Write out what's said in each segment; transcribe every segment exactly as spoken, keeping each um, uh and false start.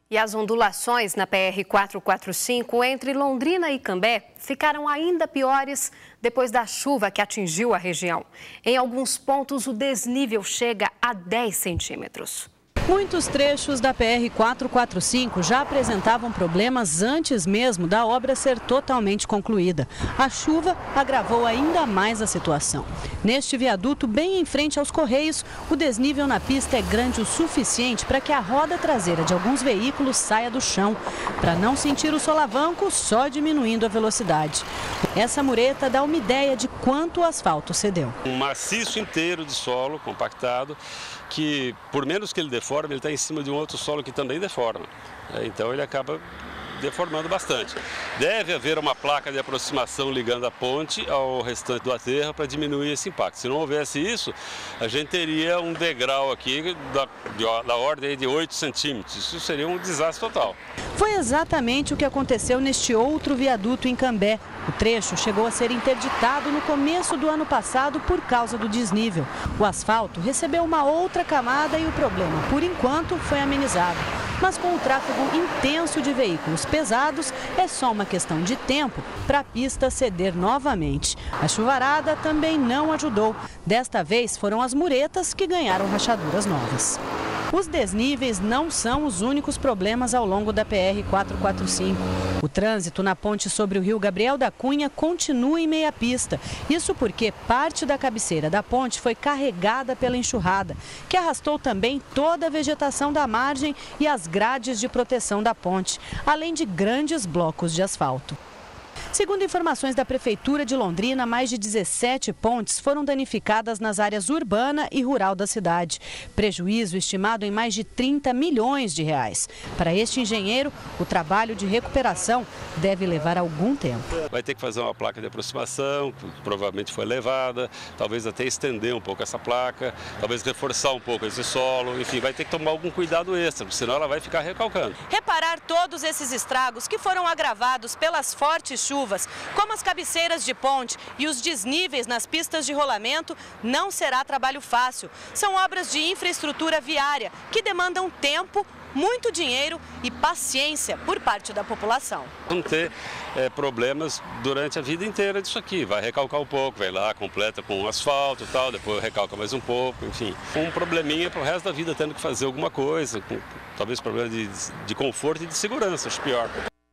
E as ondulações na P R quatrocentos e quarenta e cinco entre Londrina e Cambé ficaram ainda piores depois da chuva que atingiu a região. Em alguns pontos, o desnível chega a dez centímetros. Muitos trechos da P R quatrocentos e quarenta e cinco já apresentavam problemas antes mesmo da obra ser totalmente concluída. A chuva agravou ainda mais a situação. Neste viaduto, bem em frente aos Correios, o desnível na pista é grande o suficiente para que a roda traseira de alguns veículos saia do chão, para não sentir o solavanco, só diminuindo a velocidade. Essa mureta dá uma ideia de quanto o asfalto cedeu. Um maciço inteiro de solo compactado, que por menos que ele deforme, ele está em cima de um outro solo que também deforma. Então ele acaba deformando bastante. Deve haver uma placa de aproximação ligando a ponte ao restante do aterro para diminuir esse impacto. Se não houvesse isso, a gente teria um degrau aqui da, da ordem de oito centímetros. Isso seria um desastre total. Foi exatamente o que aconteceu neste outro viaduto em Cambé. O trecho chegou a ser interditado no começo do ano passado por causa do desnível. O asfalto recebeu uma outra camada e o problema, por enquanto, foi amenizado. Mas com o tráfego intenso de veículos pesados, é só uma questão de tempo para a pista ceder novamente. A chuvarada também não ajudou. Desta vez foram as muretas que ganharam rachaduras novas. Os desníveis não são os únicos problemas ao longo da P R quatrocentos e quarenta e cinco. O trânsito na ponte sobre o rio Gabriel da Cunha continua em meia pista. Isso porque parte da cabeceira da ponte foi carregada pela enxurrada, que arrastou também toda a vegetação da margem e as grades de proteção da ponte, além de grandes blocos de asfalto. Segundo informações da Prefeitura de Londrina, mais de dezessete pontes foram danificadas nas áreas urbana e rural da cidade. Prejuízo estimado em mais de trinta milhões de reais. Para este engenheiro, o trabalho de recuperação deve levar algum tempo. Vai ter que fazer uma placa de aproximação, que provavelmente foi levada, talvez até estender um pouco essa placa, talvez reforçar um pouco esse solo, enfim, vai ter que tomar algum cuidado extra, porque senão ela vai ficar recalcando. Reparar todos esses estragos que foram agravados pelas fortes chuvas, como as cabeceiras de ponte e os desníveis nas pistas de rolamento, não será trabalho fácil. São obras de infraestrutura viária que demandam tempo, muito dinheiro e paciência por parte da população. Vamos ter é, problemas durante a vida inteira disso aqui. Vai recalcar um pouco, vai lá, completa com asfalto e tal, depois recalca mais um pouco, enfim. Um probleminha para o resto da vida, tendo que fazer alguma coisa, com, talvez problema de, de conforto e de segurança, acho pior.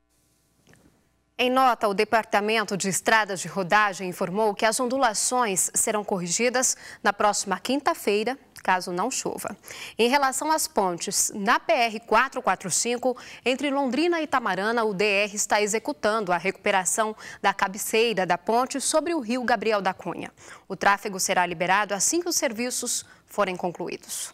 Em nota, o Departamento de Estradas de Rodagem informou que as ondulações serão corrigidas na próxima quinta-feira, caso não chova. Em relação às pontes, na P R quatrocentos e quarenta e cinco, entre Londrina e Itamarana, o D R está executando a recuperação da cabeceira da ponte sobre o rio Gabriel da Cunha. O tráfego será liberado assim que os serviços forem concluídos.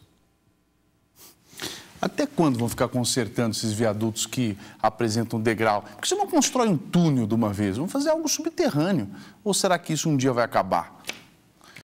Até quando vão ficar consertando esses viadutos que apresentam degrau? Por que você não constrói um túnel de uma vez? Vamos fazer algo subterrâneo. Ou será que isso um dia vai acabar?